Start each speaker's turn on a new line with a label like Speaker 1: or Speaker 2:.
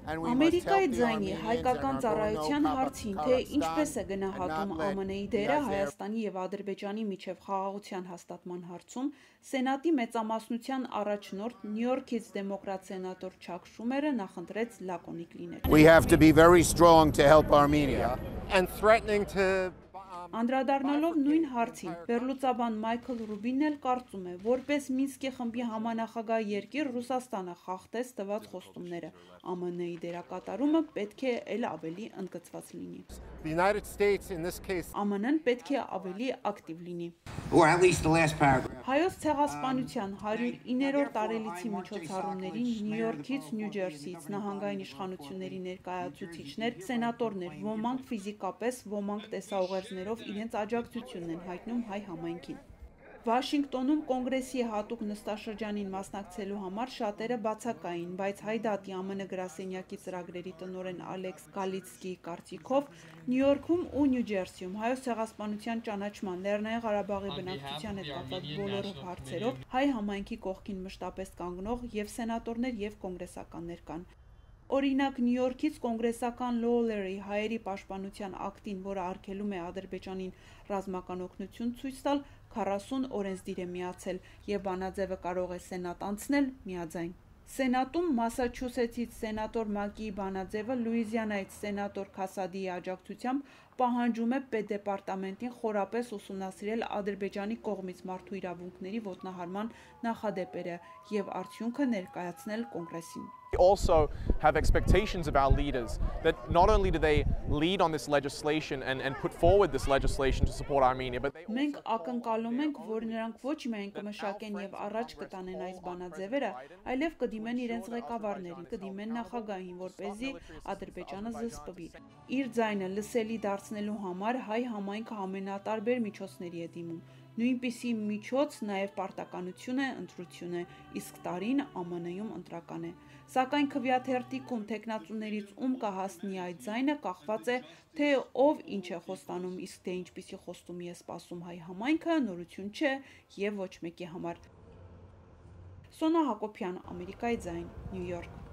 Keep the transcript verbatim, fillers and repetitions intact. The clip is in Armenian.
Speaker 1: Ամերիկայի ձայնի հայկական ծառայության հարցին, թե ինչպես է գնահատում Ամն Ի դերը Հայաստանի և Ադրբեջանի միջև խաղաղության հաստատման հարցում, Սենատի մեծամասնության առաջնորդ Նյու Յորքից դեմոկրատ սենատոր Չակ Շումերը նախընտրեց լակոնիկ լինել։
Speaker 2: We have to be very strong to help Armenia.
Speaker 3: And threatening to
Speaker 1: Անդրադառնալով նույն հարցին, վերլուծաբան Մայքլ Ռուբինն էլ կարծում է, որպես Մինսկի խմբի համանախագահ երկիր Ռուսաստանը խախտեց տված խոստումները, Ամն-ի դերակատարումը պետք է էլ ավելի ընդգծված լինի։
Speaker 3: the United States in this case
Speaker 1: ԱՄՆ-ն պետք է ավելի ակտիվ լինի։
Speaker 2: Or at least the last paragraph.
Speaker 1: Հայոց ցեղասպանության հարյուր իններորդ տարելիցի միջոցառումներին Նյու Յորքից, Նյու Ջերսիից նահանգային իշխանությունների ներկայացուցիչներ, սենատորներ, ոմանք ֆիզիկապես, ոմանք տեսաուղերձներով իրենց աջակցությունն են հայտնում հայ համայնքին։ Վաշինգտոնում կոնգրեսի հատուկ նստաշրջանին մասնակցելու համար շատերը բացակային, բայց Հայդատի ԱՄՆ գրասենյակի ծրագրերի տնօրեն Ալեքս Գալիցկիի կարծիքով Նյու Յորքում ու Նյու Ջերսիում հայոց ցեղասպանության ճանաչման, Լեռնային Ղարաբաղի բնակչության հետ կապված բոլոր հարցերով հայ համայնքի կողքին մշտապես կանգնող եւ սենատորներ եւ կոնգրեսականներ կան։ Օրինակ Նյու Յորքից կոնգրեսական Լոուլերի հայերի պաշտպանության ակտին, որը արգելում է Ադրբեջանին ռազմական օգնություն ցույց տալ, քառասուն օրենսդիր է միացել եւ բանաձևը կարող է սենատ անցնել միաձայն։ Սենատում Մասաչուսեթսից սենատոր Մակիի բանաձևը Լուիզիանայից սենատոր Քասադիի աջակցությամբ պահանջում է Պետդեպարտամենտին խորապես ուսումնասիրել Ադրբեջանի կողմից մարդու իրավունքների ոտնահարման նախադեպերը եւ արդյունքը ներկայացնել կոնգրեսին։
Speaker 4: We also have expectations of our leaders that not only do they lead on this legislation and, and put forward this legislation to support Armenia, but they also
Speaker 1: Մենք ակնկալում ենք, որ նրանք ոչ միայն կմշակեն եւ առաջ կտանեն այս բանաձևերը, այլև կդիմեն իրենց ղեկավարներին, կդիմեն նախագահին, որպեսզի Ադրբեջանը զսպվի։ Իր ձայնը լսելի դարձնելու համար հայ համայնքը ամենատարբեր միջոցների է դիմում։ Նույնպիսի միջոց նաև պարտականություն է, ընտրություն է, իսկ տարին ԱՄՆ-ում ընտրական է։ Սակայն քվեաթերթիկում տեխնացուներից ում կհասնի այդ ձայնը կախված է, թե ով ինչ է խոստանում, իսկ թե ինչպիսի խոստումի է սպասում հայ համայնքը, նորություն չէ եւ ոչ մեկի համար։ Սոնա Հակոբյան, Ամերիկայի ձայն, Նյու Յորք։